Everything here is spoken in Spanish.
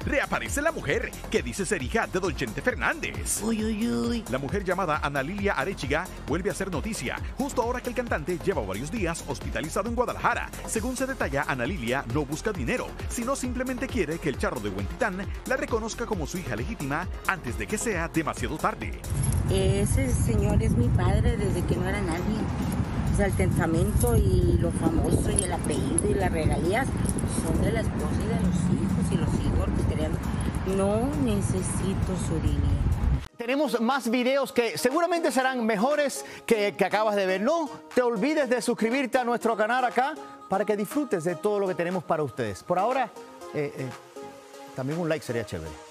reaparece la mujer que dice ser hija de don Chente Fernández. Uy, uy, uy. La mujer llamada Ana Lilia Arechiga vuelve a ser noticia, justo ahora que el cantante lleva varios días hospitalizado en Guadalajara. Según se detalla, Ana Lilia no busca dinero, sino simplemente quiere que el charro de Huentitán la reconozca como su hija legítima antes de que sea demasiado tarde. Ese señor es mi padre desde que no era nadie. O sea, el testamento y lo famoso y el apellido y las regalías son de la esposa y de los hijos y los hijos que querían. No necesito su dinero. Tenemos más videos que seguramente serán mejores que acabas de ver. No te olvides de suscribirte a nuestro canal acá para que disfrutes de todo lo que tenemos para ustedes. Por ahora, también un like sería chévere.